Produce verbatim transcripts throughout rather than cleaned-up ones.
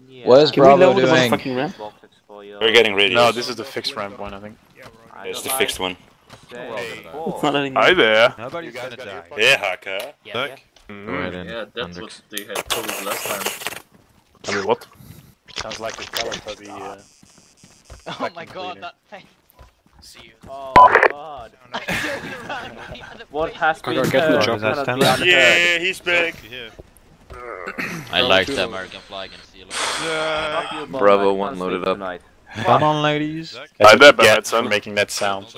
Yeah. What is Can we Bravo lower the doing? motherfucking ramp? We're getting ready. No, this is the fixed ramp one, I think. It's the fixed one. It's not letting me. Hi there. Nobody's gonna die. Yeah, Haka. Yeah, yeah. Mm. Go ahead in. Yeah, that's what they had COVID last time. I mean, what? Sounds like a Teletubby. Uh, Oh my god, cleaner. that thing. See you. Oh god. What has I gotta get the job last time. Yeah, he's back. I like the American flag and seal it. Bravo one loaded up. Come on, ladies. I bet bad son making that sound.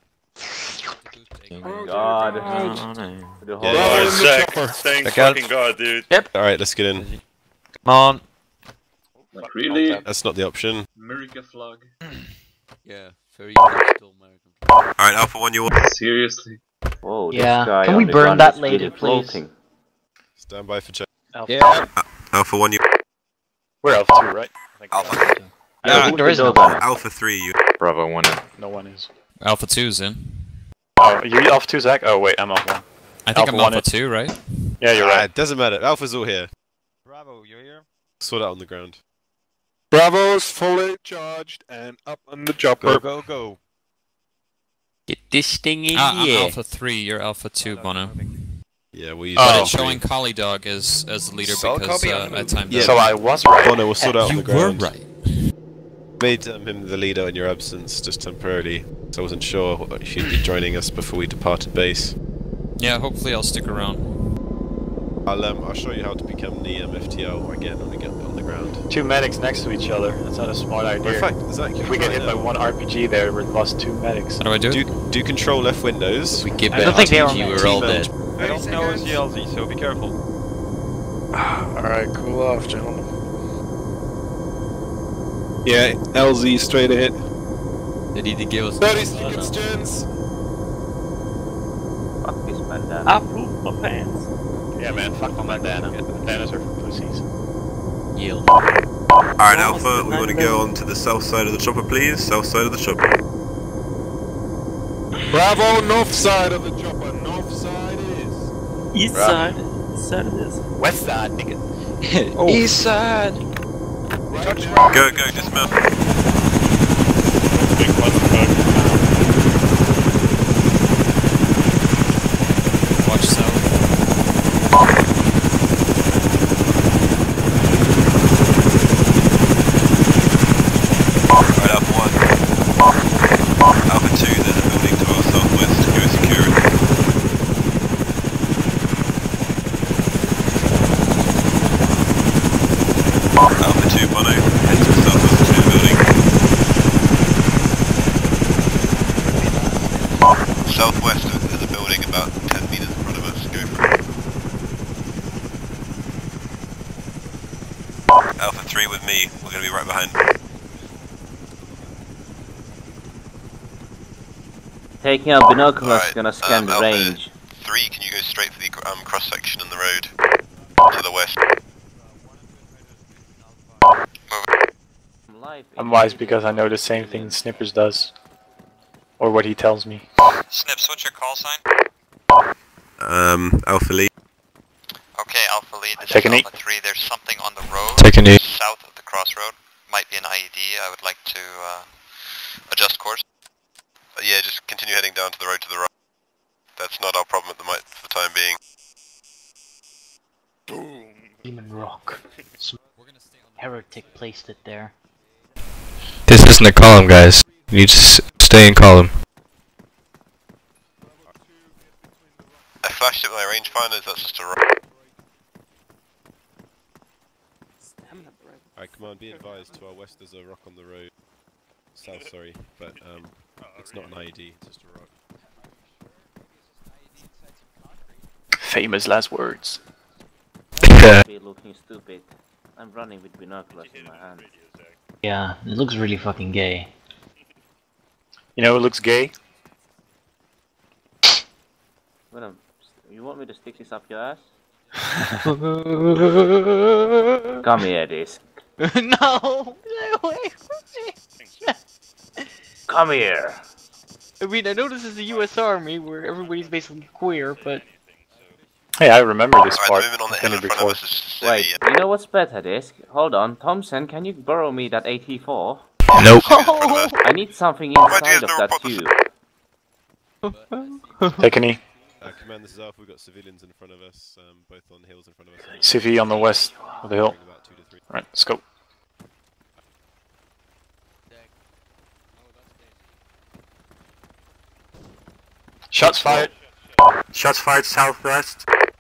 God. Bravo and Zach. Thank Check out. fucking god, dude. Alright, let's get in. Come on. Like really? That's not the option. America flag. Yeah, very still American. Alright, Alpha one, you want? Seriously? Whoa, Yeah. this guy Can on we the burn ground that is lady, really please? floating. Stand by for check. Alpha. Yeah. Alpha one, you. We're Alpha two, right? I think Alpha. we're- Yeah, Who's there the is no dog on it? Alpha three, you. Bravo one in. No one is. Alpha two's in. Oh, you Alpha two, Zach? Oh, wait, I'm Alpha one. I think Alpha I'm one Alpha is- two, right? Yeah, you're Ah, right. it doesn't matter. Alpha's all here. Bravo, you're here? Sort out on the ground. Bravo's fully charged and up on the chopper. Go, go, go. Get this thing in Ah, I'm here. Alpha three, you're Alpha two, Bono. Yeah, we use But Oh. it's showing Collie Dog as, as the leader Saw because copy uh, on I move. timed Yeah. out. So I was right. Bono will sort out on You the were ground. right. Made um, him the leader in your absence, just temporarily. So I wasn't sure if you'd be joining us before we departed base. Yeah, hopefully I'll stick around. I'll um, I'll show you how to become the um, F T L again when we get on the ground. Two medics next to each other. That's not a smart idea. In fact, Zach, If we get hit by one R P G there, we've lost two medics. How do I do it? do do control left windows. We give I don't it think they R are P G, meant we're all to. dead. I don't know it's the L Z, so be careful. Alright, cool off, gentlemen. Yeah, L Z straight ahead. They need to give us thirty seconds, gents. Fuck this bandana. I pooped my pants. Yeah, man, fuck the bandana. Bandanas are for pussies. yield. Alright, Alpha, we want to go on to the south side of the chopper, please. South side of the chopper. Bravo, north side of the chopper. North side is. East side. East side it is. West side, nigga. Oh. East side. Go, go, dismount. Big clusterfuck. Watch south. Right, Alpha one. Alpha two, there's a building to our southwest. Go secure it. Alpha two, Bono, head to the southwest to the building. Southwest, there's a building about ten meters in front of us. Go for it. Alpha three with me, we're going to be right behind. Taking out binoculars, Alright, gonna scan um, the Alpha range. three, can you go straight for the um, cross section in the road to the west? I'm wise because I know the same thing Snippers does. Or what he tells me. Snips, what's your call sign? Um, Alpha Lead. Okay, Alpha Lead, this Take is an Alpha three. There's something on the road. Take an eight. South of the crossroad. Might be an I E D. I would like to uh, adjust course. Uh, yeah, just continue heading down to the road to the right. That's not our problem at the, mi for the time being. Boom. Demon Rock. Some heretic placed it there. This isn't a column, guys. You need to s stay in column. I flashed it with my rangefinders, that's just a rock. Alright, come on, be advised, to our west there's a rock on the road. South, sorry, but um, it's not an I E D, it's just a rock. Famous last words. Be looking stupid. I'm running with binoculars in my hand. Yeah, it looks really fucking gay. You know, it looks gay. Gonna, you want me to stick this up your ass? Come here, this. No! Stay away from me! Come here! I mean, I know this is the U S Army where everybody's basically queer, but... Hey, I remember this Alright, part. moving on the I've hill been in here front of before. us is Wait, civilian. you know what's better, Disc? Hold on, Thompson, can you borrow me that A T four? Nope. I need something inside of that tube. Take a knee. Uh, command, this is Alpha. We've got civilians in front of us, um, both on the hills in front of us. C V on the west of the hill. About two to three. Alright, let's go. Shots fired. Shots fired southwest.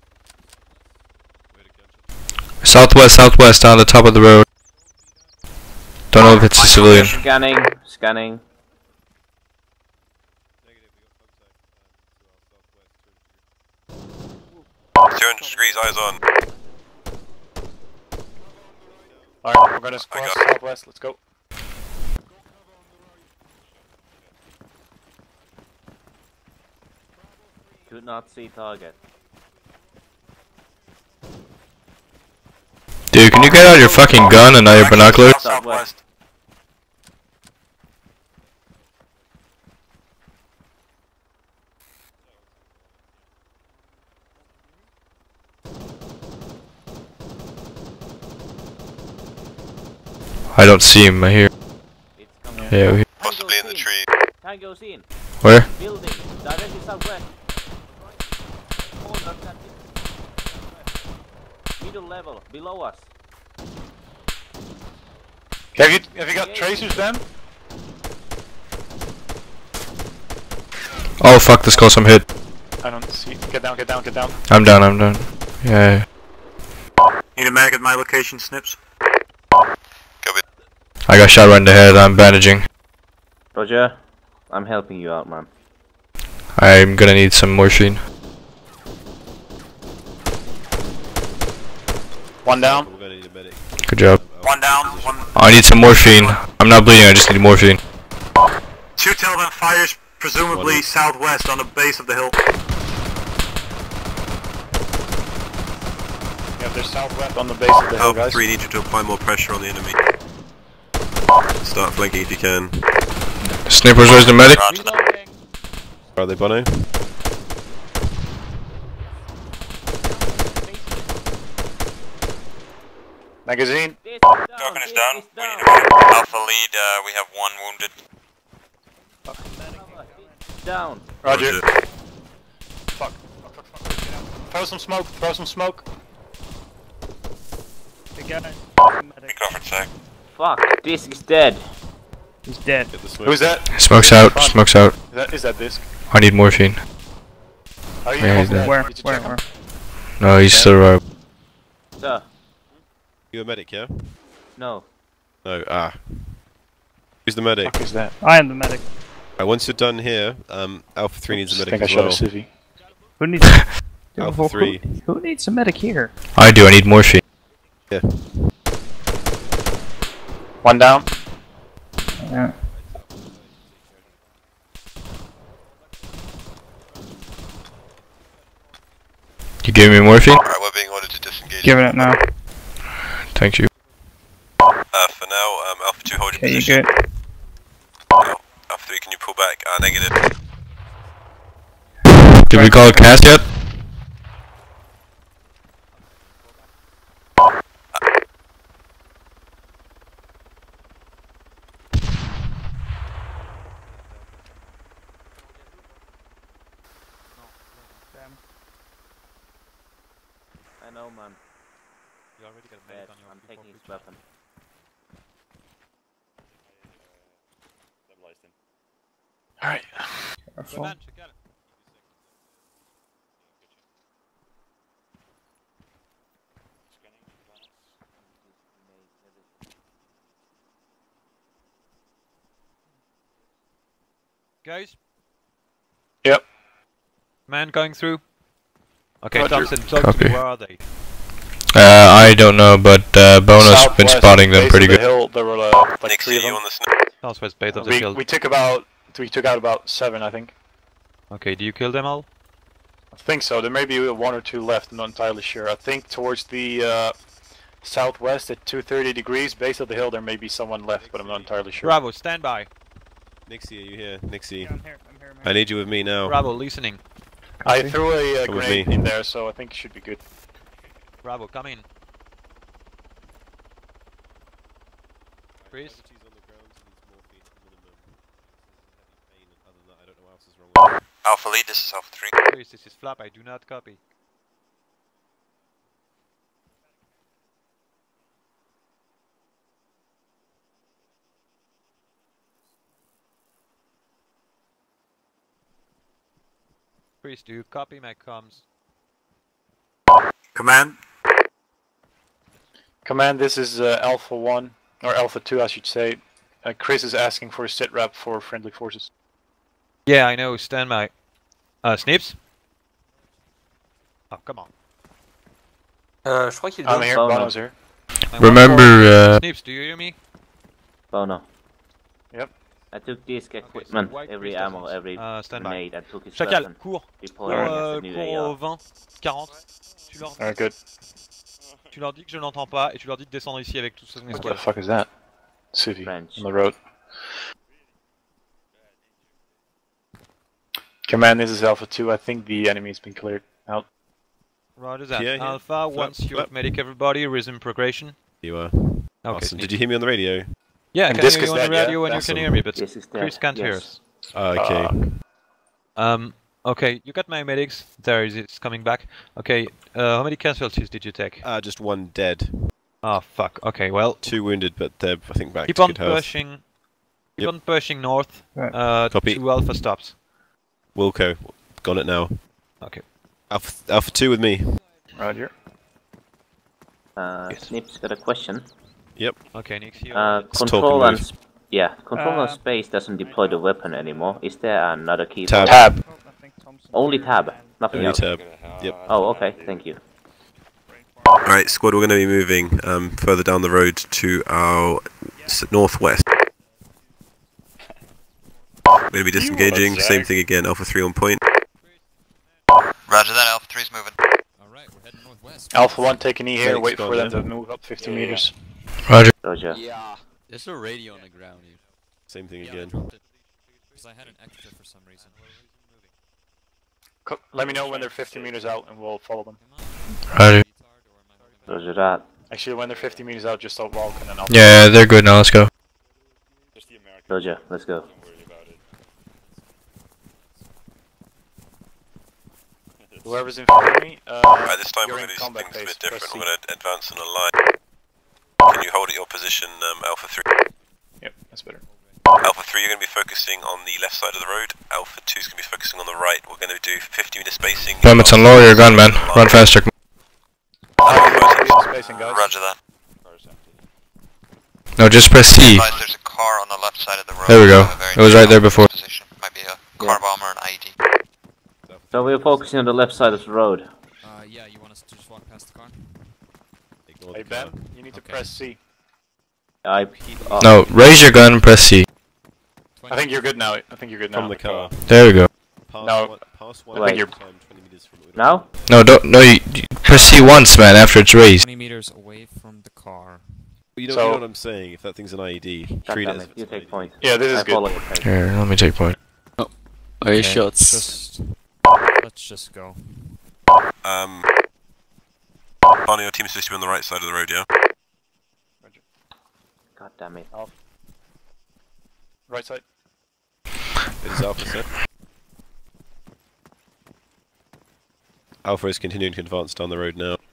Southwest, southwest, down the top of the road. Don't know if it's a civilian. Scanning, scanning. two hundred degrees, eyes on. Alright, we're gonna cross southwest, let's go. Could not see target. Dude, can you get out your fucking gun and not your binoculars? Southwest. I don't see him, I hear. It's coming. Yeah, we- Possibly in the tree. Tango's in. where? Building, directly southwest. Corner, that is- Middle level, below us. Have you have you got tracers then? Oh fuck, this close, I'm hit. I don't see. Get down, get down, get down. I'm down, I'm down. Yeah. Need a mag at my location, Snips. I got shot right in the head, I'm bandaging. Roger, I'm helping you out, man. I'm gonna need some morphine. One down. We're gonna need a medic. Good job. One down, one. I need some morphine. I'm not bleeding, I just need morphine. Two Taliban fighters, presumably One. southwest on the base of the hill. Yeah, they're southwest on the base of the hill, Alpha guys. three, need you to apply more pressure on the enemy. Start flanking if you can. Snipers, where's the medic? Are they, Bono? Magazine. This is down, Falcon is this down. is We down. need a Alpha lead, uh, we have one wounded. Down. Roger. Fuck. Fuck, fuck, fuck. Get out. Throw some smoke, throw some smoke. We covered sec. Fuck, Disc is dead. He's dead. Get the smoke. Who's that? Smoke's out, smoke's out. Is that, is that Disc? I need morphine. Are you Yeah, he's over dead. there? Did you check him? No, he's still alive. Sir, You a medic, yeah? no. No, ah. Who's the medic? Fuck is that? I am the medic. Right, once you're done here, um, Alpha three needs a I medic think I as shot well. a civvy. Who needs Alpha who, three. Who, who needs a medic here? I do, I need morphine. Yeah. One down. Yeah. You give me morphine? Alright, we're being ordered to disengage. Giving it now. Thank you. Uh, for now, um, Alpha two, hold your Okay, you position. good? No. Alpha three, can you pull back? Uh, negative. Did we call a cast yet? I know, man. You already got a Dead. I'm taking his weapon. Alright. Careful. Guys? Yep. Man going through? Okay, Roger. Thompson, talk Copy. to me, where are they? Uh, I don't know, but uh, Bono's been Southwest, spotting them base pretty of the good. hill, there were uh, like Nick, three see of you them. on the snip. Southwest base of the We, field. we took about we took out about seven, I think. Okay, do you kill them all? I think so. There may be one or two left. I'm not entirely sure. I think towards the uh, southwest at two thirty degrees, base of the hill, there may be someone left, but I'm not entirely sure. Bravo, stand by. Nixie, are you here? Nixie. I'm here, I'm here, man. I need you with me now. Bravo, listening. I threw a uh, Come with grenade me. in there, so I think it should be good. Bravo, come in. Chris? Alpha lead, this is Alpha three. Chris, this is Flap, I do not copy. Chris, do you copy my comms? Command. Command, this is uh, Alpha one, or Alpha two I should say. Uh, Chris is asking for a sit rep for friendly forces. Yeah, I know, stand by. Uh, Snips? Oh, come on. Euh, je crois qu'il I'm donne. here, Bono. Bono's here. Remember, uh, Snips, do you hear me? Bono. Yep. I took this equipment, white every crystals. ammo, every Uh, stand by. grenade, and took his Chacal, weapon. cours. Deploy Cours, against euh, the new cours A R. au vingt, quarante. Tu leur, Alright, good. tu leur dis que je n'entends pas et tu leur dis de descendre ici avec tout son What the escouade. fuck is that? Civvy French. on the road. Command, this is Alpha two. I think the enemy's been cleared out. Roger that. Yeah, yeah. Alpha, once Flap, you've flap. medic everybody, resume progression. You are. Okay. Awesome. Snips. Did you hear me on the radio? Yeah, I And can hear Disc you is on the dead, yeah? radio and you Awesome. can hear me, but This is dead. Chris can't hear Yes. us. Oh, okay. Uh, Um, okay, you got my medics. There is it's coming back. Okay, uh, how many casualties did you take? Uh, just one dead. Oh fuck. Okay, well, Two wounded, but they're, I think, back keep to on good health. pushing. Keep Yep. on pushing north. Right. Uh, Copy. two alpha stops. Wilco, got it now. Okay. Alpha, Alpha two with me. Roger. Uh, Yes. Snips got a question. Okay, Nick, here. Uh, Let's talk control and and move. sp yeah, control and Uh, space doesn't deploy the weapon anymore. Is there another key? Tab. Tab. Only tab, nothing Only else. tab. Yep. Oh, okay, thank you. Alright, squad, we're going to be moving um, further down the road to our s northwest. We're going to be disengaging, You same zag. thing again, Alpha three on point. Roger that, Alpha three's moving. Alright, we're heading northwest. Alpha one, take an E here. Thanks, Wait for them Gordon. to move up fifty meters. Roger. Roger. Yeah. There's a radio on the ground here. Same thing Yeah, I again. dropped it. Because I had an extra for some reason. Co Let me know when they're fifty meters out and we'll follow them. Roger. Roger that. Actually, when they're fifty meters out, just out walk and then I'll. Yeah, they're good now, let's go. Just the American. Roger, let's go. Don't worry about it. Whoever's in front of me, uh, Right, this time you're we're in going to do combat something a phase. bit different. Press C. We're going to advance on a line. Can you hold at your position, um, Alpha three? Yep, that's better. Alpha three, you're going to be focusing on the left side of the road. Alpha two is going to be focusing on the right. We're going to do fifty meter spacing. Limits on lower your gun, man. Run faster. Alpha, spacing, guys. Roger that. No, just press C. Advise there's a car on the left side of the road. There we go. Uh, very It was right there near before. Position. Might be a car bomb or an I E D. So we're focusing on the left side of the road. Uh, yeah, you want us to just walk past the car? Hey Ben, you need to Okay. press C. I. Oh, No, raise your gun and press C. I think you're good now. I think you're good now. From the car. There we go. Pass No. one, pass one Wait. at a time, twenty meters from the Now? No, don't, no, you, you press C once, man, after it's raised. twenty meters away from the car. You know, So- you know what I'm saying? If that thing's an I E D, God treat it damn as it, if you it's an take I E D. point. Yeah, this is I good. follow your pace. Here, let me take point. Are you Okay, shots? Just, let's just go. Um, Barney, your team is supposed to be on the right side of the road, yeah? God damn it. Right side. It is Alpha, sir. Alpha is continuing to advance down the road now.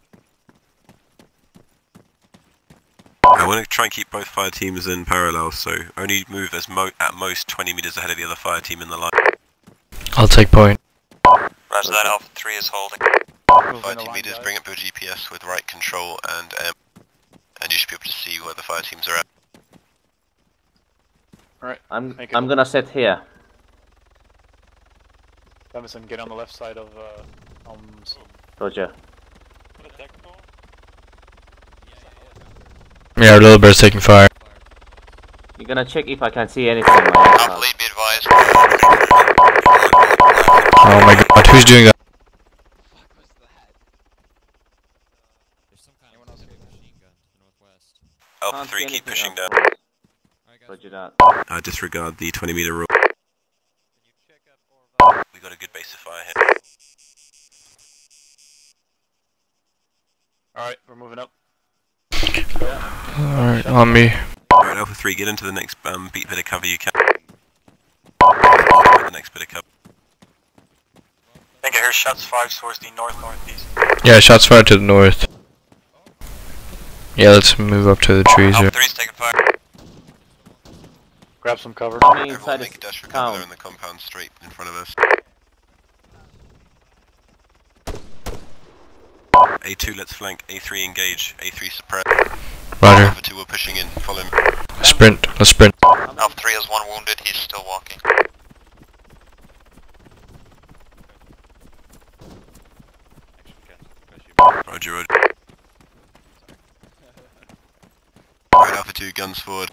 I want to try and keep both fire teams in parallel, so only move as mo at most twenty meters ahead of the other fire team in the line. I'll take point. Roger that, Alpha three is holding. Move in Fire the team line, leaders, guys. bring up your G P S with right control and M, and you should be able to see where the fire teams are at. Alright, I'm. Make it I'm up. gonna set here. Davison, get on the left side of uh, Elms. Roger. Yeah, our little bird's taking fire. You're gonna check if I can see anything on my Alpha house. lead, be advised. Oh my god, who's doing that? There's some kind of heavy machine gun to the northwest. Alpha Can't three, see keep anything pushing down. else. Alright guys, Roger that. Uh, disregard the twenty meter rule. We got a good base of fire here. on me. Alright, Alpha three, get into the next um, beat bit of cover you can. The next bit of cover. I think I hear shots fired towards the north-northeast. Yeah, shots fired to the north. Yeah, let's move up to the trees here. Alpha three's taking fire. Grab some cover. Coming Everyone inside make a the dash for cover town. there in the compound straight in front of us. A two, let's flank. A three, engage. A three, suppress. Roger. Alpha two, we're pushing in. Follow him. Sprint, let's sprint. Alpha three has one wounded, he's still walking. Roger, roger. Alright, Alpha two, guns forward.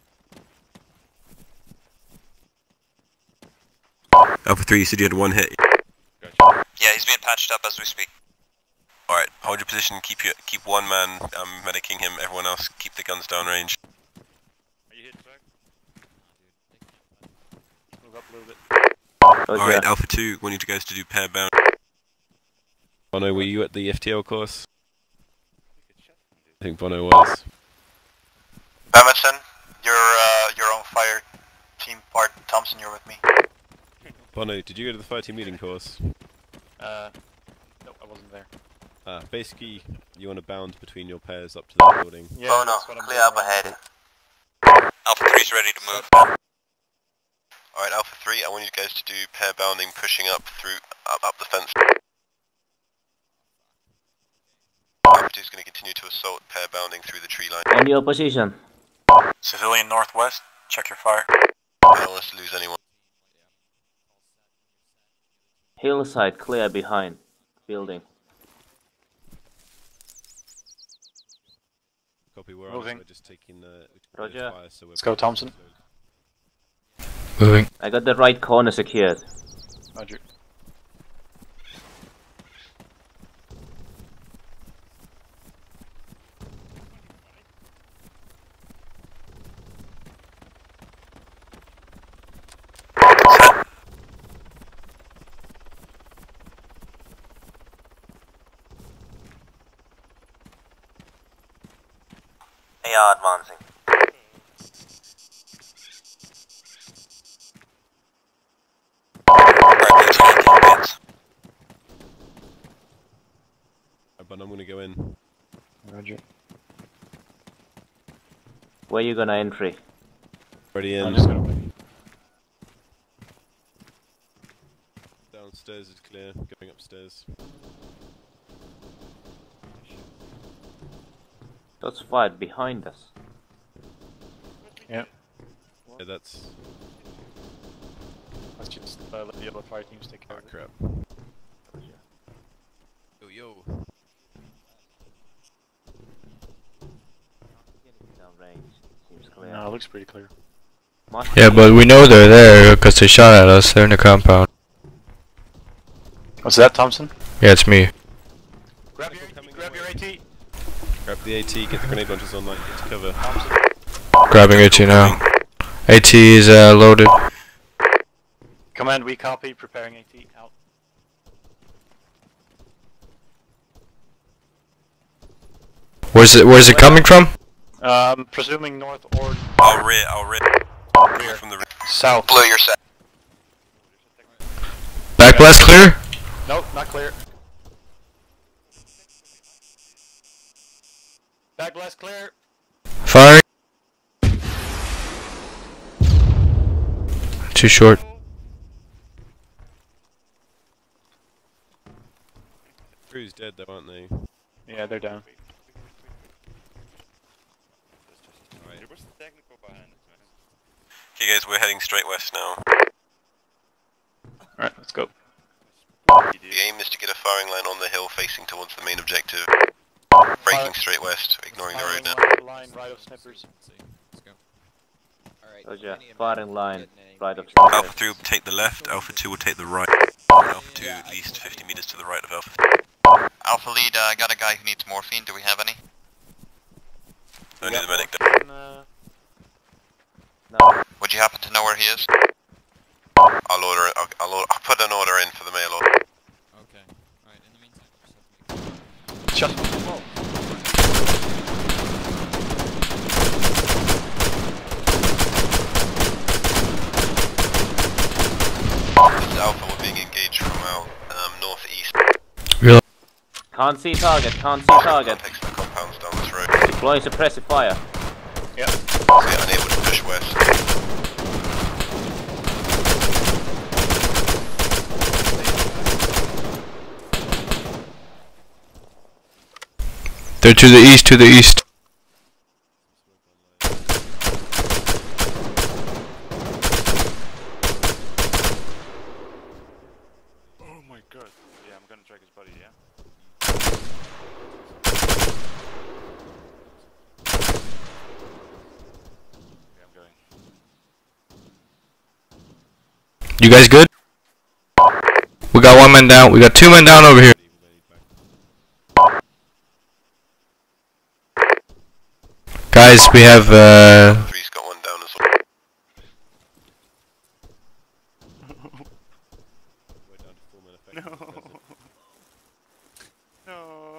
Alpha three, you said you had one hit. Yeah, he's being patched up as we speak. Alright, hold your position, keep your, keep one man um, medicing him, everyone else keep the guns down range. Are you hit, Zach? Move up a little bit. Alright, Alpha two, want you guys to do pair bound. Bono, were you at the F T L course? I think Bono was. Emerson, you're, uh, you're on fire. Team Bart Thompson, you're with me. Bono, did you go to the fire team leading course? Uh, nope, I wasn't there. Ah, basically, you want to bound between your pairs up to the building. Yeah, oh that's no, what I'm clear doing up right ahead. now. Alpha three's ready to move. Alright, Alpha three, I want you guys to do pair bounding, pushing up through, up, up the fence. Alpha two's going to continue to assault, pair bounding through the tree line. On your position. Civilian northwest, check your fire. I don't want us to lose anyone. Hillside clear behind. Building. Copy, we're Moving. on, we're just taking uh, Roger. fire, so we're Let's go, Thompson. Moving. I got the right corner secured. Roger. They are advancing. But I'm going to go in. Roger. Where you gonna entry? Ready in. I'm just gonna wait. Downstairs is clear, going upstairs. That's fired behind us. Yeah. Yeah, that's... Let's just uh, let the other fire teams take care Oh of it. crap. Yo yo. Seems clear. No, it looks pretty clear. Yeah, but we know they're there because they shot at us. They're in the compound. What's that, Thompson? Yeah, it's me. Grab your, grab your AT. Grab the AT, get the grenade launchers online, get to cover. Thompson. Grabbing AT now. AT is uh, loaded. Command, we copy. Preparing AT. Out. Where's it? Where's it coming from? Um, presuming north or I'll rear, I'll rear. rear. From the rear. South. Blue, you're set. Back blast clear? Nope, not clear. Back blast clear. Firing. Too short. Crew's dead though, aren't they? Yeah, they're down. What's the technical behind it, man? Okay guys, we're heading straight west now. Alright, let's go. The aim is to get a firing line on the hill facing towards the main objective. Breaking straight west, ignoring the road now. Firing line right of snippers. Let's go. Alright. Roger. Firing line right of Alpha sniper. three will take the left, Alpha two will take the right. Alpha two at least fifty meters to the right of Alpha three. Alpha lead, I uh, got a guy who needs morphine, do we have any? Only the medic does. Uh, No. Would you happen to know where he is? I'll order it, I'll, I'll, order, I'll put an order in for the mail order. Okay. Alright, in the meantime, just have to make shut. Whoa. Can't see target, can't see target. Take some compounds down this road. Deploying suppressive fire. Yep. So yeah, unable to push west. They're to the east, to the east. Oh my god. Yeah, I'm gonna drag his body, yeah? Okay, I'm going. You guys good? We got one man down. We got two men down over here. Guys, we have uh. Three's got one down as well. No. No.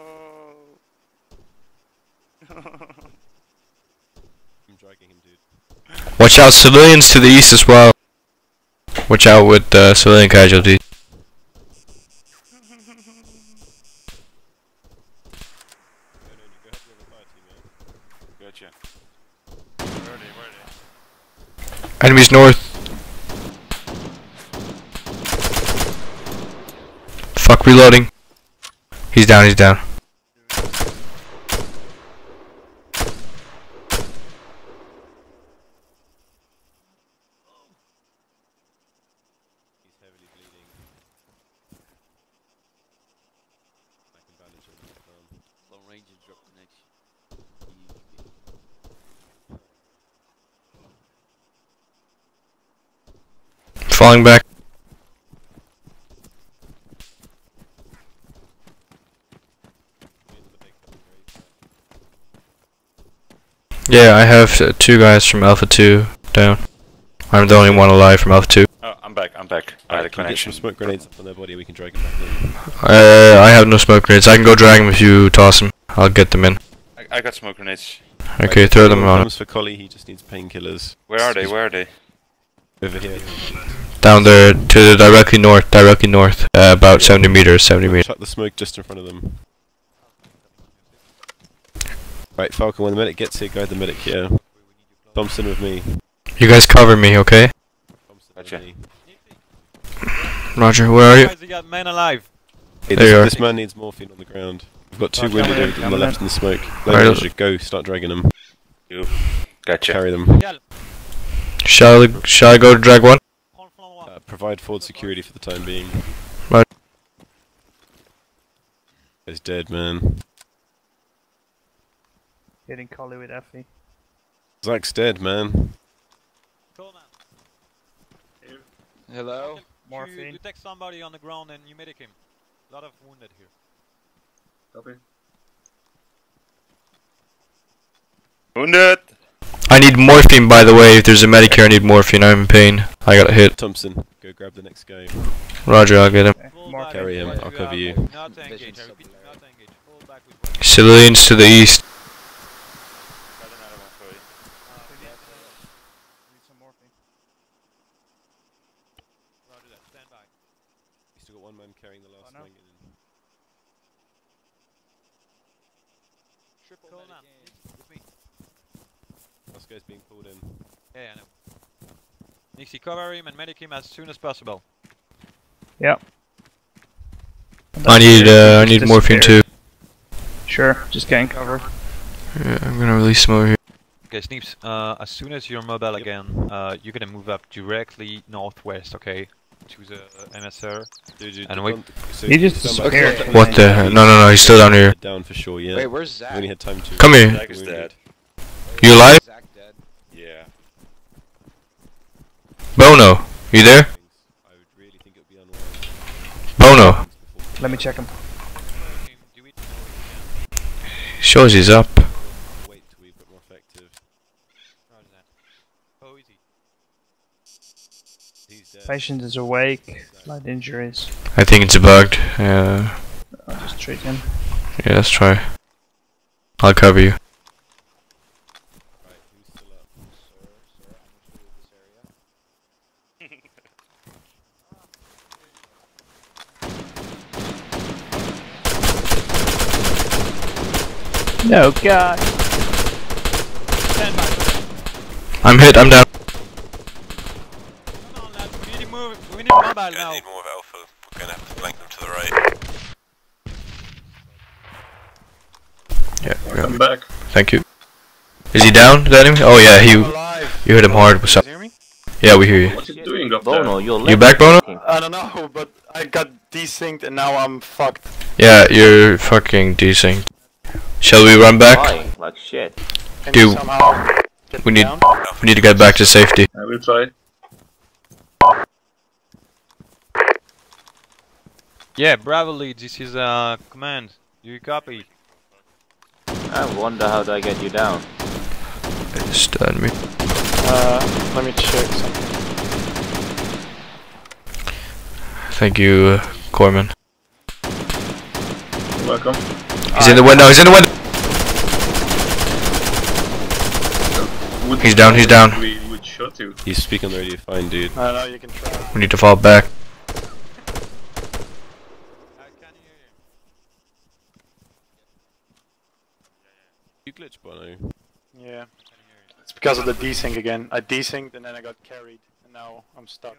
I'm dragging him, dude. Watch out, civilians to the east as well. Watch out with uh, civilian casualties. Gotcha. Where are they? Where are they? Enemies north. Fuck, reloading. He's down, he's down. He's heavily bleeding. I can bandage him with the arm. LoneRanger dropped connection. Falling back. Yeah, I have uh, two guys from Alpha two down. I'm the only one alive from Alpha two. Oh, I'm back, I'm back. I had a Can you get some connection. smoke grenades up on their body, we can drag them back in. Uh, I have no smoke grenades. I can go drag them if you toss them. I'll get them in. I, I got smoke grenades. Okay, throw them on. Comes for Collie, he just needs painkillers. Where are they? Where are they? Over here. Down there to the directly north, directly north. Uh, about seventy meters, seventy meters. Shut the smoke just in front of them. Right, Falcon, when the medic gets here, guide the medic here. Thompson with me. You guys cover me, okay? Thompson Gotcha. with me. Roger, where are you? Guys, you got men alive. Hey, There you this, are. this man needs morphine on the ground. We've got two Oh, wounded coming in, on the coming left in the smoke. Right. LoneRanger, go, start dragging them. You. Gotcha. Carry them. Shall I, shall I go to drag one? Uh, provide forward security for the time being. Right. He's dead, man. Hitting Collie with Effie. Zach's dead, man. Hello? Morphine. You, you take somebody on the ground and you medic him. A lot of wounded here. Copy. Wounded! I need morphine, by the way. If there's a medic here, I need morphine. I'm in pain. I got hit. Thompson, go grab the next guy. Roger, I'll get him. Okay. Full Morphine. back Carry him, with I'll you, cover uh, you. Not to engage, I repeat, not to engage. Full back with one. Civilians to the east. Got another one for you. Need some morphine. Roger that, stand by. We still got one man carrying the last Oh, no. wagon. Triple man. With me. Last guy's being pulled in. Yeah, I know. Nixie, cover him and medic him as soon as possible. Yep. I need, uh, I need morphine too. Sure, just getting cover. Yeah, I'm gonna release some over here. Okay, Sneeps, uh, as soon as you're mobile Yep. again, uh, you're gonna move up directly northwest, okay? To the M S R. Dude, dude, And the wait. front- so He just stand by. disappeared. What the heck? No, no, no, he's still down here. Down for sure, yeah. Wait, where's We Zach? only had time to. Come here. Zach is dead. You alive? Zach dead. Yeah. Bono, you there? I would really think it would be unwise. Bono. Let me check him. Do it. Shows he's up. Wait till we're a bit more effective. Roger that. Oh, easy. He's dead. Patient is awake. Light injuries. I think it's bugged. Uh, I'll just treat him. yeah, let's try. I'll cover you. Right, who's still up? No, God. I'm hit, I'm down. Come on, lads, we need to move. We need mobile I now. need more of Alpha. We're gonna have to flank them to the right. Yeah, Come back. thank you. Is he down, the enemy? Oh yeah, he. You hit him hard. What's up? You hear me? Yeah, we hear you. What you doing up Bono, there? you're You back, Bono? I don't know, but I got desynced and now I'm fucked. Yeah, you're fucking desynced. Shall we run back? Flying like shit. Can Dude, you somehow get we me need down? we need to get back to safety. I will try. Yeah, Bravo lead, this is uh command. Do you copy? I wonder how do I get you down. Stun me. Uh, let me check something. Thank you, uh, Corman. You're welcome. He's in the window. He's in the window. Would He's down. He's down. We would shot you. You speak on the radio fine, dude. I don't know, you can try. We need to fall back. You glitch, Bono. Yeah. It's because of the desync again. I desynced and then I got carried, and now I'm stuck.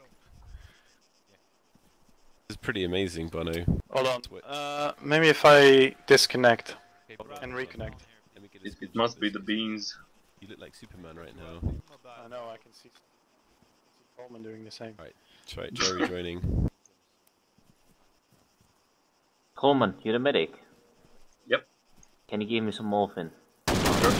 This is pretty amazing, Bono. Hold on. Uh, maybe if I disconnect and reconnect. It, it must be the beans. You look like Superman right now. I know, I can see Coleman doing the same. Right, try Jerry joining. Coleman, you're the medic. Yep. Can you give me some morphine? Sure.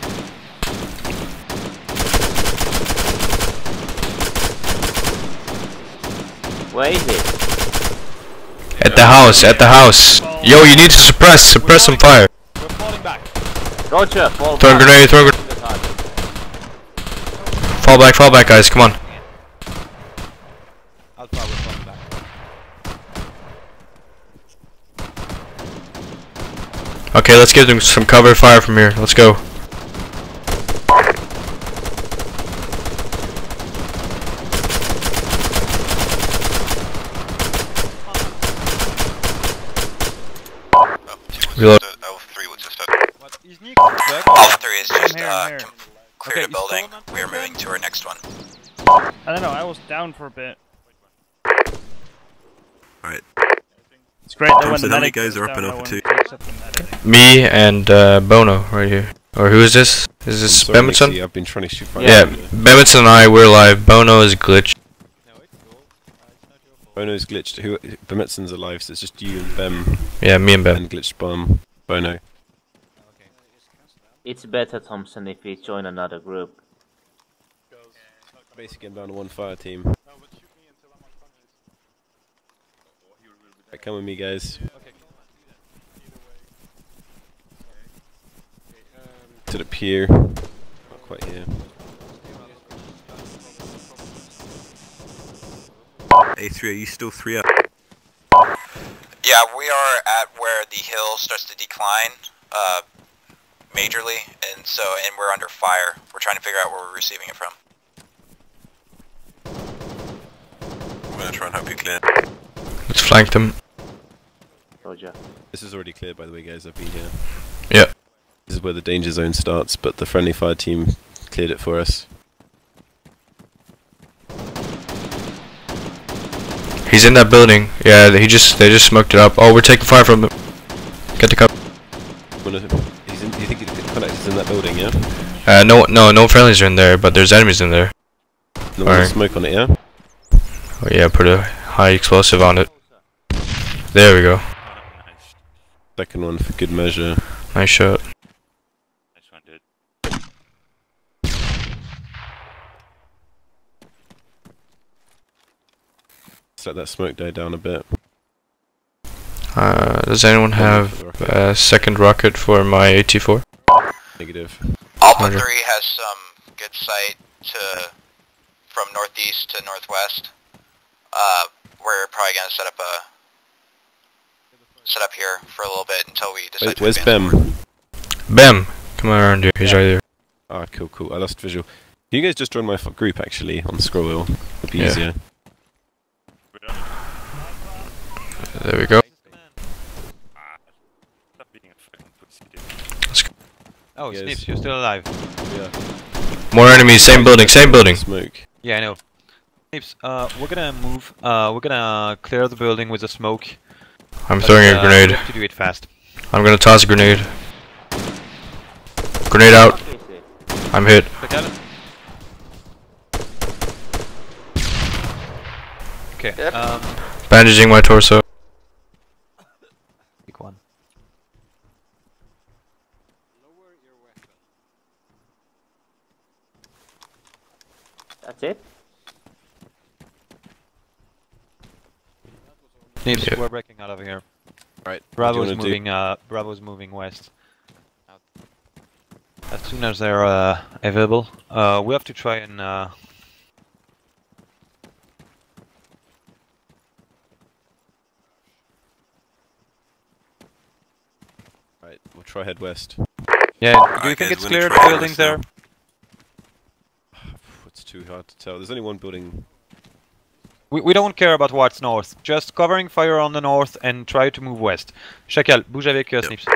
Where is it? At the house. At the house. Yo, you need to suppress. Suppress some fire. We're falling back. Roger, fall Throw a back. grenade. Throw a grenade. Fall back. Fall back, guys. Come on. Alpha, we're falling back. Okay, let's give them some cover fire from here. Let's go. Reload. Alpha three is just uh, clear the building. We are moving to our next one. I don't know, I was down for a bit. Right. It's great that when the how many medic guys goes are up down, and no over one two? picks up the medic. Me and uh, Bono right here. Or who is this? Is this I'm sorry, Bemidson? Nixie, I've been trying to shoot fire. Yeah, Bemidson and I, we're live. Bono is glitched. Bono's glitched. Who? Bemitson's alive, so it's just you and Bem. Yeah, me and Bem. And glitched bomb. Bono. It's better, Thompson, if we join another group. Basically, I'm down to one fire team. Right, come with me, guys. To the pier. Not quite here. A three, are you still three up? Yeah, we are at where the hill starts to decline, uh, majorly, and so, and we're under fire. We're trying to figure out where we're receiving it from. I'm gonna try and help you clear. Let's flank them. Roger. This is already cleared, by the way, guys. I've been here. Yeah. This is where the danger zone starts, but the friendly fire team cleared it for us. He's in that building. Yeah, he just they just smoked it up. Oh, we're taking fire from them. Get the cover. He's in, do you think the contact is in that building, yeah? Uh, no, no, no friendlies are in there, but there's enemies in there. No one smoke on it, yeah? Oh yeah, put a high explosive on it. There we go. Second one for good measure. Nice shot. Nice one, dude. Let's let that smoke die down a bit. Uh, does anyone have a second rocket for my A T four? Negative. Alpha Roger. three has some good sight to from northeast to northwest. Uh, we're probably gonna set up a set up here for a little bit until we decide Wait, to where's advance Bem? forward. Bem, come around here. He's right here. Ah, cool, cool. I lost visual. Can you guys just join my f group actually on scroll wheel? It'd be Yeah. easier. There we go. Stop being a fucking pussy, dude. Let's go. Oh, Yes. Snips, you're still alive. Yeah. More enemies, same building, same building. Smoke. Yeah, I know. Snips, uh, we're gonna move. Uh, we're gonna clear the building with the smoke. I'm But, throwing a uh, grenade. We have to do it fast. I'm gonna toss a grenade. Grenade out. I'm hit. Okay. Um. Bandaging my torso. Pick one. That's it? Snips, Yeah. we're breaking out of here. Right. Bravo's wanna do? moving. Uh, Bravo's moving west. As soon as they're uh, available, uh, we have to try and. Uh, Right, we'll try head west. yeah. Do you Alright, think guys, it's we're clear gonna the try buildings this there? now. It's too hard to tell. There's only one building. We, we don't care about what's north. Just covering fire on the north and try to move west. Chacal, bouge avec uh, Snips.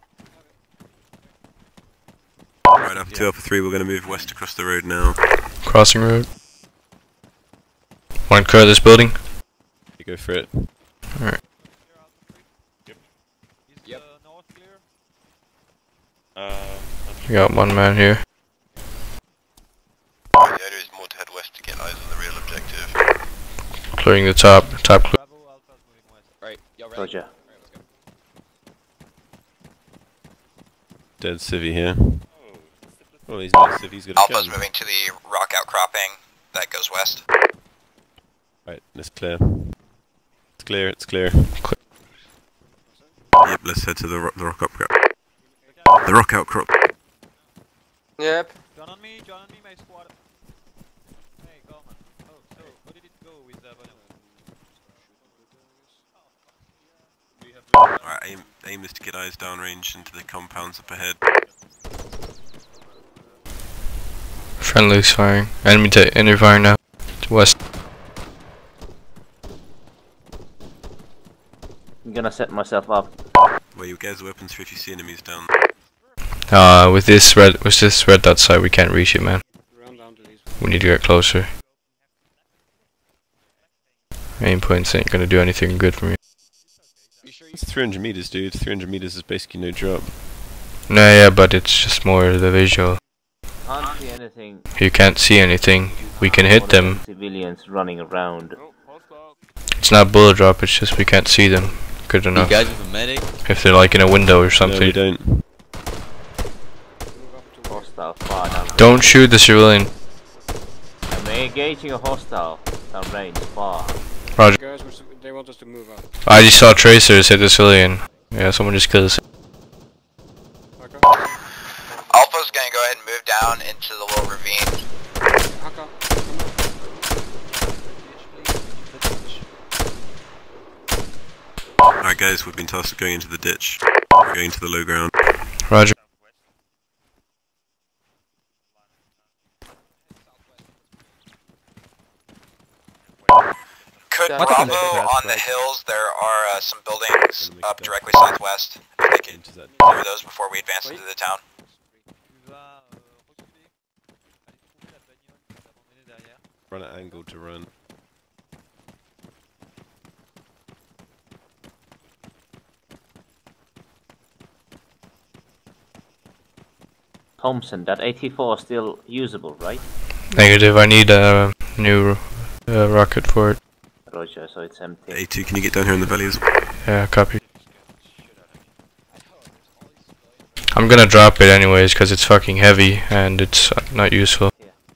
Right, Alpha two, Alpha three, we're gonna move west across the road now. Crossing road. Want to clear this building? You go for it. Alright. Yep. North clear? Um, We got one man here. The idea is more to head west to get eyes on the real objective. Clearing the top. Top clear. Bravo, Alpha's moving west. Right, y'all ready? Roger. Alright, let's go. Dead civvy here. Oh, he's not a civ, he's got a Alpha's gun. moving to the rock outcropping that goes west. Right, it's clear. It's clear, it's clear. Yep, let's head to the, ro the rock outcrop. The rock outcrop. Yep. John on me, John on me, my squad. Hey, go man. Oh, so, what did it go with uh, Vanilla? Alright, aim, aim is to get eyes downrange into the compounds up ahead. Friendly's firing. Enemy, ta enemy firing now. To west. I'm gonna set myself up. Where you guys weapons for if you see enemies down. Uh, with this red, with this red dot side, we can't reach it, man. We need to get closer. Aim points ain't gonna do anything good for me. It's three hundred meters, dude. three hundred meters is basically no drop. No, yeah, but it's just more the visual. Can't see anything. You can't see anything. We can hit them. Civilians running around. It's not bullet drop, it's just we can't see them good enough. You guys with a medic? If they're like in a window or No, something. we don't. Hostile far down. Don't shoot the civilian. I'm engaging a hostile down range far. Roger. Guys, they want us to move out. I just saw tracers hit the civilian. Yeah, someone just killed us. Alpha's gonna go ahead and move down into the little ravine. Alright guys, we've been tasked with going into the ditch. We're going to the low ground. Roger. Could What Bravo the heck? on the hills, there are uh, some buildings up directly southwest. If they could clear those before we advance into the town. Run at angle to run. Thompson, that eighty-four is still usable, right? Negative, I need a new uh, rocket for it. Roger, so it's empty. A two, can you get down here in the valley as well? Yeah, copy. I'm gonna drop it anyways, cause it's fucking heavy and it's uh, not useful.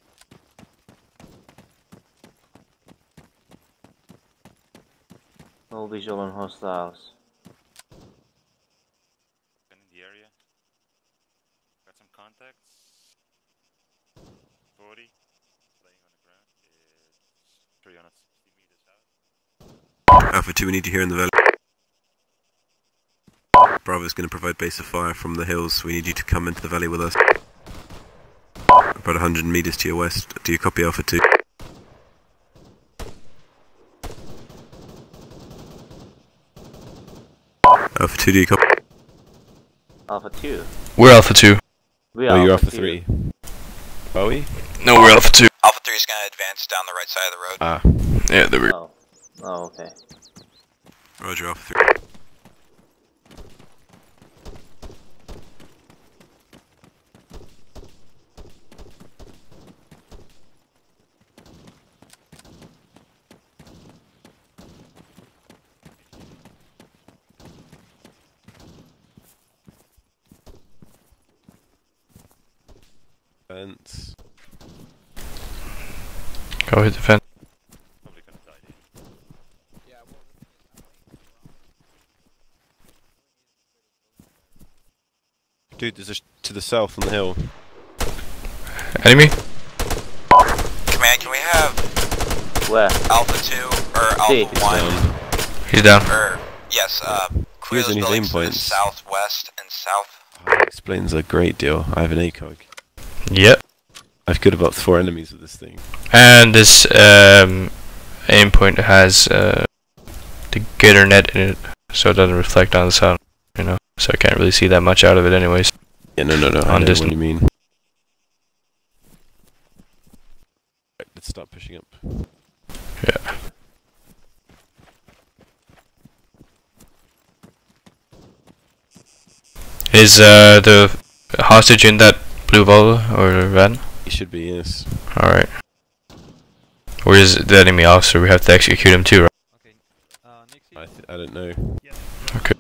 No visual on hostiles. in the area. Got some contacts. forty. Laying on the ground. It's three hundred sixty meters out. Alpha two, we need you here in the valley. Bravo's going to provide base of fire from the hills, so we need you to come into the valley with us. About one hundred meters to your west. Do you copy Alpha two? Alpha two, do you copy? Alpha two. We're Alpha two. We Oh, are you're Alpha Alpha three. Are we? No, we're Alpha two. Alpha three is going to advance down the right side of the road. Ah. Yeah, there we Oh. Oh, okay. Roger, Alpha three. Fence. Go hit the fence. Probably gonna die there. Dude, there's a sh to the south on the hill. Enemy? Command, can we have Where? Alpha two or See. Alpha one? Down. He's down. Or yes, uh, clear Here's those any aim buildings to the points. southwest and south. Oh, that explains a great deal. I have an ACOG. Yep. I've killed about four enemies with this thing. And this um, aim point has uh, the gator net in it, so it doesn't reflect on the sun, you know. So I can't really see that much out of it anyways. Yeah, no, no, no. I On know distant. what you mean. Right, let's start pushing up. Yeah. Is uh, the hostage in that blue Volvo or van? He should be, yes. Alright. Where is the enemy officer? We have to execute him too, right? I, th I don't know. Okay.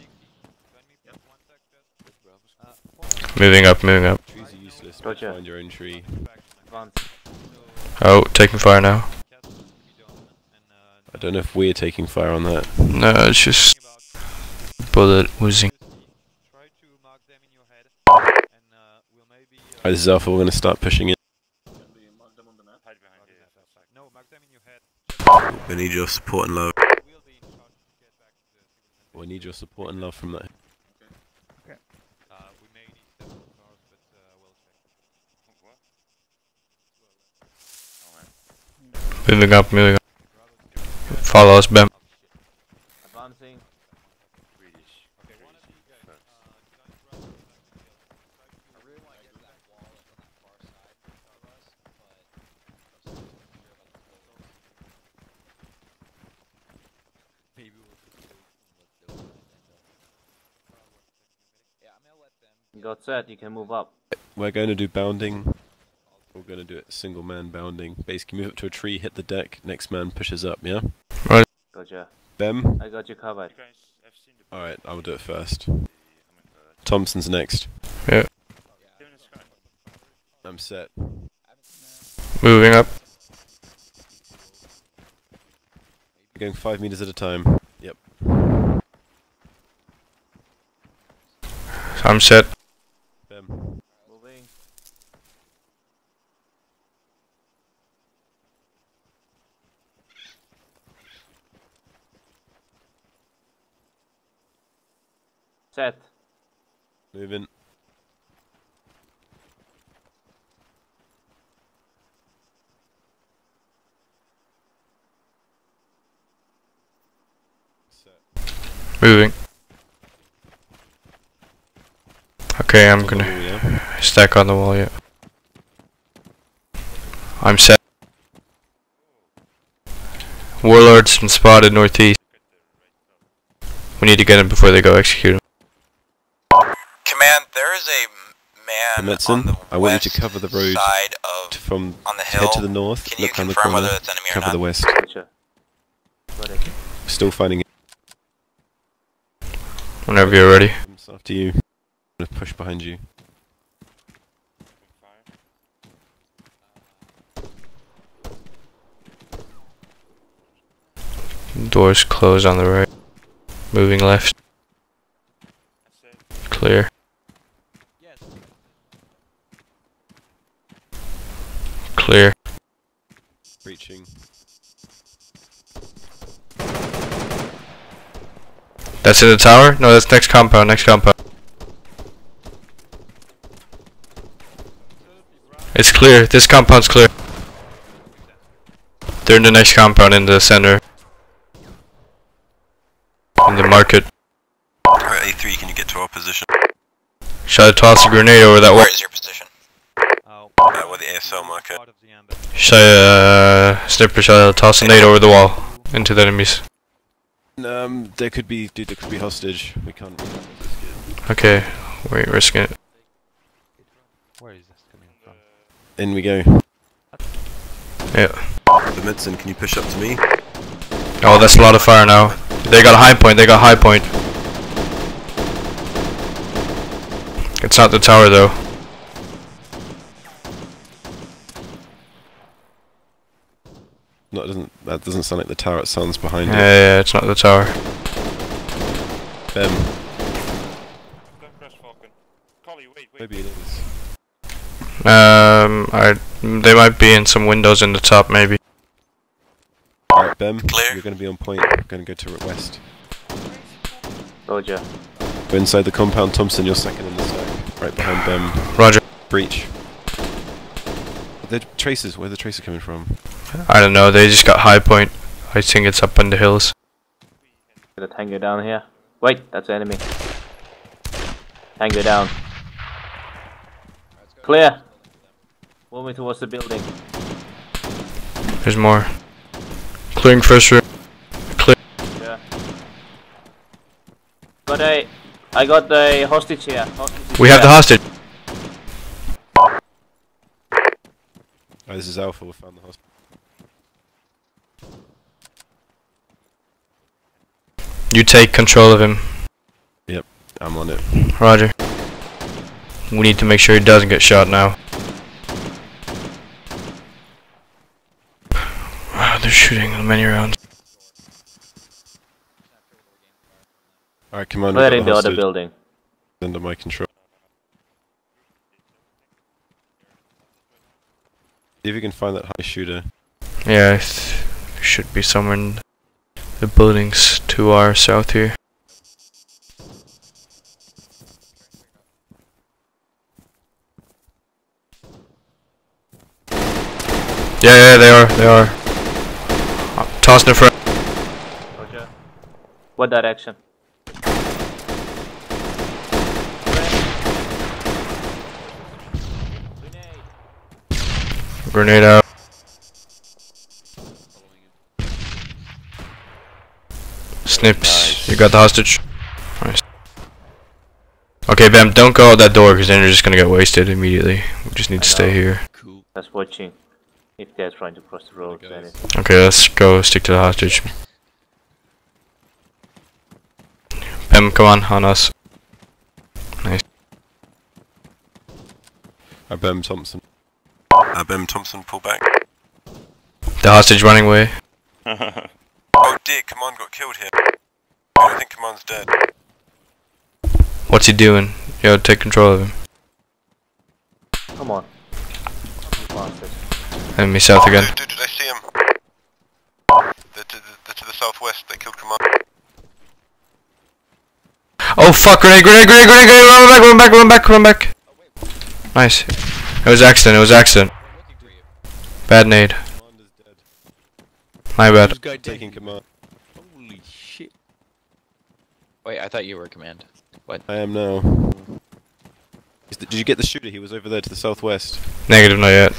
Moving up, moving up. Trees are useless. Roger. Find your own tree. Advance. Oh, taking fire now. I don't know if we're taking fire on that. No, it's just bullet oozing. Alright, this is Alpha. We're going to start pushing in. We need your support and love. We need your support and love from that. Moving up, moving up. Follow us, Bem. Advancing. Got set, you can move up. We're going to do bounding. We're going to do it single man bounding. Basically, move up to a tree, hit the deck, next man pushes up, yeah? Right. Gotcha. Bem? I got you covered. Alright, I will do it first. Thompson's next. Yeah. I'm set. Moving up. We're going five meters at a time. Yep. I'm set. Bem. Moving. Set. Moving. Moving. Okay, I'm gonna Ooh, yeah. stack on the wall, yeah. I'm set. Warlord's been spotted northeast. We need to get him before they go execute him. Command, there is a man Medicine, on the I want you west to cover the road side of to, from on the head hill. to the north, Can you look around the confirm corner, whether it's enemy or cover not? the west. Gotcha. Got it. Still finding it. Whenever you're ready. It's after you. I'm gonna push behind you. Doors closed on the right. Moving left. Clear. Clear. Breaching. That's in the tower? No, that's next compound, next compound. It's clear. This compound's clear. They're in the next compound in the center. In the market. Alright, A three, can you get to our position? Shall I toss a grenade over that wall? Where is your position? Uh, with the A S L marker. Should I, uh, Snipper, shall I toss a nade over the wall into the enemies? Um, there could be, dude, there could be hostage. We can't. Okay, we're risking it. Where is this coming from? In we go. Yeah. The Midson, can you push up to me? Oh, that's a lot of fire now. They got a high point, they got a high point. It's not the tower though. No, it doesn't. That doesn't sound like the tower. It sounds behind Yeah, it. yeah, yeah, it's not the tower. Bem. Maybe it is. Um, I, they might be in some windows in the top, maybe. Alright, Bem. Clear. You're going to be on point. We're going to go to west. Roger. We're inside the compound. Thompson, you're second in the stack. Right behind Bem. Roger. Breach. The traces. Where are the traces coming from? I don't know, they just got high point. I think it's up in the hills. Get a tango down here. Wait, that's enemy. Tango down. Clear. Moving towards the building. There's more. Clearing first room. Clear. Yeah. Got a. I got the hostage here. Hostage We have the hostage. Oh, this is Alpha. We found the hostage. You take control of him. Yep, I'm on it. Roger. We need to make sure he doesn't get shot now. Wow, they're shooting many rounds. Alright, Commander. Clearing the other building. Under my control. See if you can find that high shooter. Yeah, it should be somewhere in the buildings to our south here. Yeah, yeah, they are, they are. Uh, tossing in front. Roger. What direction? Grenade out. Snips, nice. You got the hostage. Nice. Okay, Bam, don't go out that door because then you're just gonna get wasted immediately. We just need to stay here. Cool. That's watching. If they're trying to cross the road, then it's... Okay, let's go stick to the hostage. Bam, come on, on us. Nice. I Bem Thompson. Uh, Bem Thompson, pull back. The hostage running away. Oh dear, Command got killed here. I don't think Command's dead. What's he doing? Yo, take control of him. Come on. Enemy south again. Dude, dude, did I see him? They're to the, they're to the southwest, they killed Command. Oh fuck, grenade, grenade, grenade, grenade, grenade, run back, run back, run back, run back. Nice. It was accident, it was accident. Bad nade. My bad. This guy taking command. Holy shit. Wait, I thought you were command. What? I am now. Is the, did you get the shooter? He was over there to the southwest. Negative, not yet.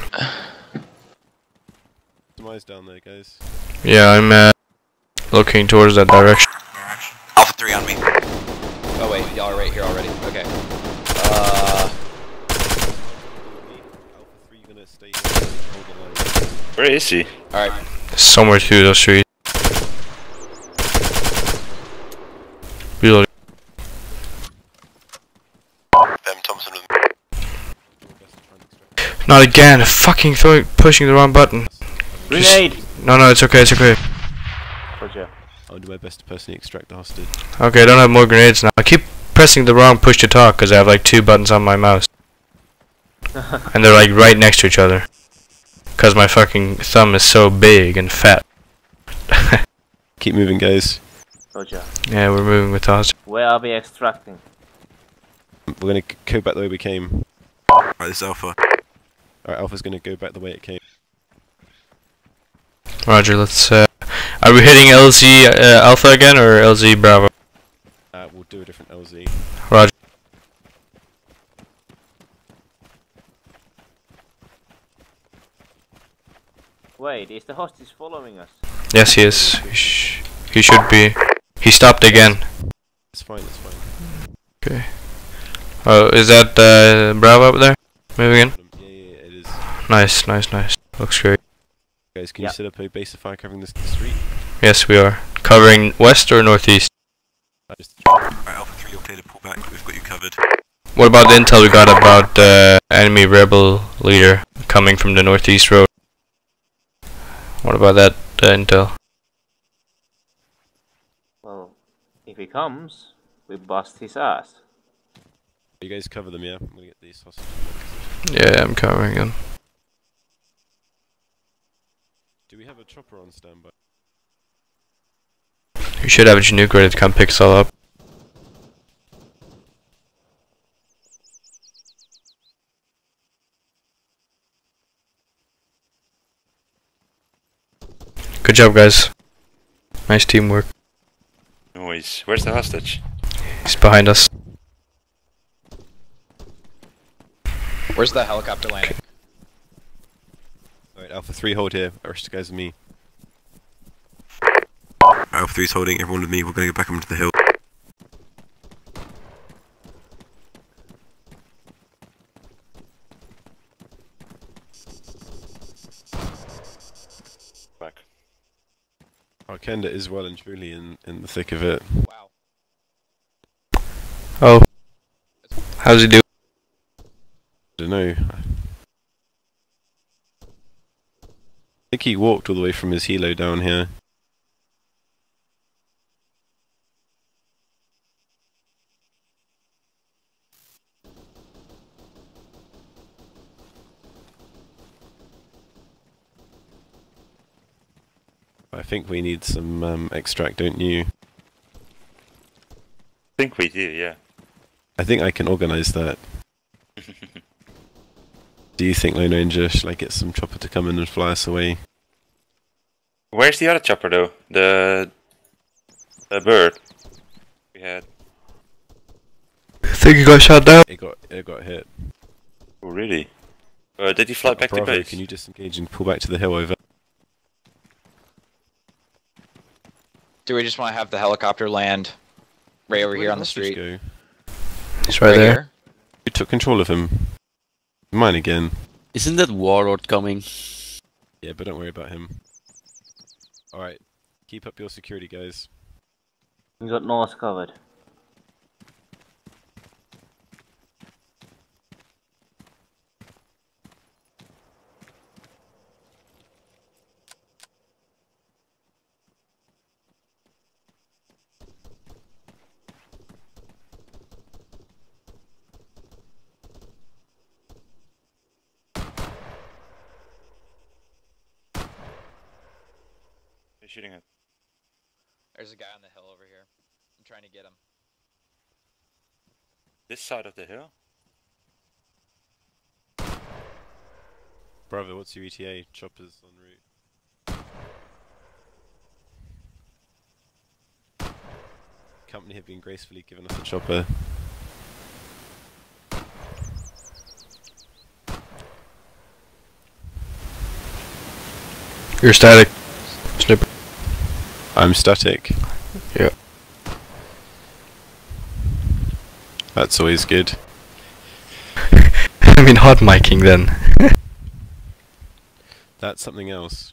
Some eyes down there, guys. Yeah, I'm uh, looking towards that direction. Alpha three on me. Oh wait, y'all are right here already. Okay. Uh... Where is he? Alright. Somewhere through those streets. Reloading. Bem Thompson with me. Not again! Fucking throwing, pushing the wrong button. Grenade! Just, no, no, it's okay, it's okay. Roger. I'll do my best to personally extract the hostage. Okay, I don't have more grenades now. I keep pressing the wrong push to talk because I have like two buttons on my mouse. And they're like right next to each other. Because my fucking thumb is so big and fat. Keep moving, guys. Roger. Yeah, we're moving with us. Where are we extracting? We're gonna go back the way we came. Right, this is Alpha. Alright, Alpha's gonna go back the way it came. Roger, let's uh... Are we hitting L Z uh, Alpha again or L Z Bravo? Uh, we'll do a different L Z. Roger. Wait, is the hostage following us? Yes, he is. He, sh he should be. He stopped again. It's fine, it's fine. Okay. Oh, is that uh, Bravo up there? Moving in? Yeah, yeah, it is. Nice, nice, nice. Looks great. Guys, can Yeah. you set up a base of fire covering this street? Yes, we are. Covering west or northeast? I just Right, Alpha three, you're clear to pull back. We've got you covered. What about the intel we got about the uh, enemy rebel leader coming from the northeast road? What about that uh, intel? Well, if he comes, we bust his ass. You guys cover them, yeah? I'm gonna get these hostages. Yeah, I'm covering them. Do we have a chopper on standby? We should have a Chinook ready to come pick us all up. Good job, guys. Nice teamwork. Noise. Where's the hostage? He's behind us. Where's the helicopter landing? Alright, Alpha three, hold here. The rest of the guys with me. Alpha three's holding, everyone with me. We're going to go back up into the hill. Back. Arkenda is well and truly in, in the thick of it. Wow. Oh. How's he doing? I don't know. I think he walked all the way from his helo down here. I think we need some um, extract, don't you? I think we do, yeah. I think I can organise that. Do you think, LoneRanger, shall I get some chopper to come in and fly us away? Where's the other chopper though? The the bird we had. I think he got shot down. It got it got hit. Oh really? Uh, did he fly back Bravo, to base? can you disengage and pull back to the hill over? Do we just want to have the helicopter land right over Where here did on the hostage street? go? He's right, there. Here? You took control of him. Mine again. Isn't that Warlord coming? Yeah, but don't worry about him. Alright, keep up your security, guys. We got north covered. They're shooting at There's a guy on the hill over here. I'm trying to get him. this side of the hill. Bravo, what's your E T A? Choppers en route. Company have been gracefully given us a chopper. You're static. Snipper. I'm static. Yeah. That's always good. I mean hot micing then. That's something else.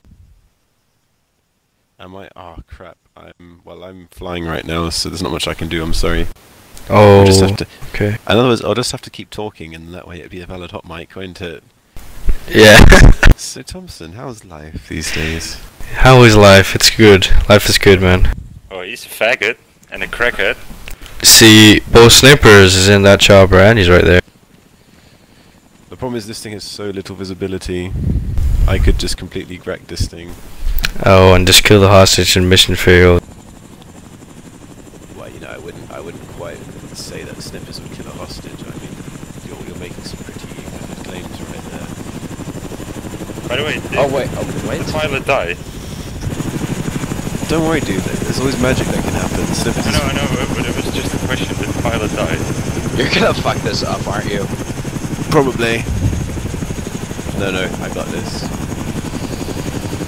Am I? Oh crap! I'm well. I'm flying right now, so there's not much I can do. I'm sorry. Oh. I'll just have to, okay. In other words, I'll just have to keep talking, and that way it'd be a valid hot mic, won't it? Yeah. So Thompson, how's life these days? How is life? It's good. Life is good, man. Oh, he's a faggot and a crackhead. See, both snipers is in that chopper, and he's right there. The problem is this thing has so little visibility. I could just completely wreck this thing. Oh, and just kill the hostage and mission failed. Well, you know, I wouldn't, I wouldn't quite say that snippers would kill a hostage. I mean, you're, you're making some pretty good claims right there. By the way, did Oh wait, oh wait. the pilot die? Don't worry, dude. There's always magic that can happen. Snippers I know, I know, but it was just a question. Did the pilot die? You're gonna fuck this up, aren't you? Probably. No, no, I got this.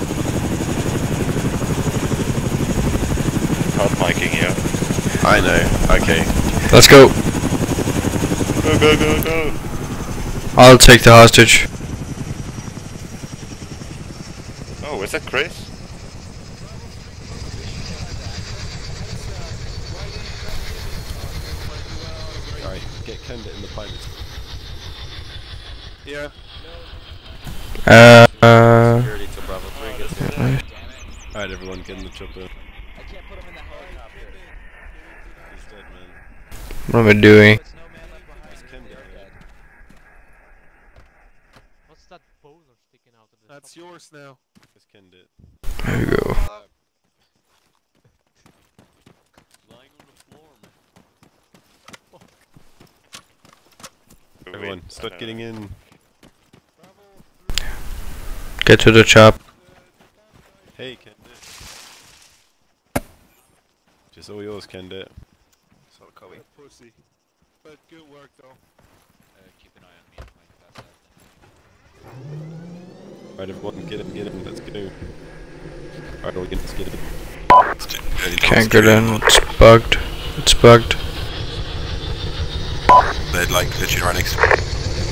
flanking you. I know. Okay. Let's go. Go, go, go, go. I'll take the hostage. Oh, is that Chris? Alright, get Kendit in the pilot. Yeah. Uh. uh Security till Bravo three gets here. Alright, everyone, get in the chopper. I can't put him in the helicopter. He's dead, man. what am I doing? It's Kendit. What's that boulder sticking out of the That's yours now. It's Kendit. There we go. Lying on the floor, man. Everyone, start getting in. Get to the chop. Hey, Kendit. Just all yours, Kendit. So Kobe. Pussy. But good work though. Uh, keep an eye on me and my pass out. Alright, everyone, get in, get in, let's go. Alright, all let's get in. Can't get in. It's bugged. It's bugged. They're like literally right next to me.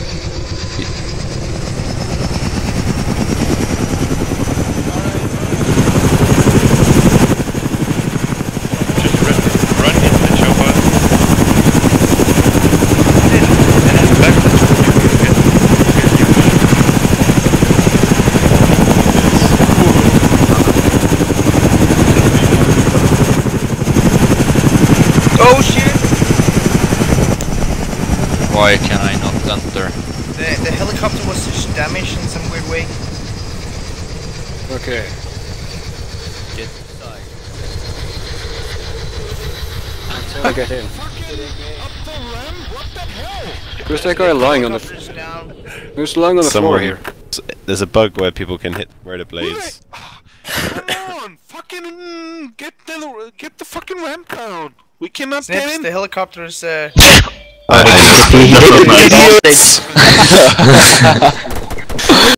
Oh shit! Why can I not enter? The, the helicopter was just damaged in some weird way. Okay. Get inside. Until I get in. Who's that guy lying on the f Who's lying on the Someone, floor here? There's a bug where people can hit rotor blades. Come on! Fucking get the get the fucking ramp down! We cannot Snips, get in! the helicopter is uh... Uh,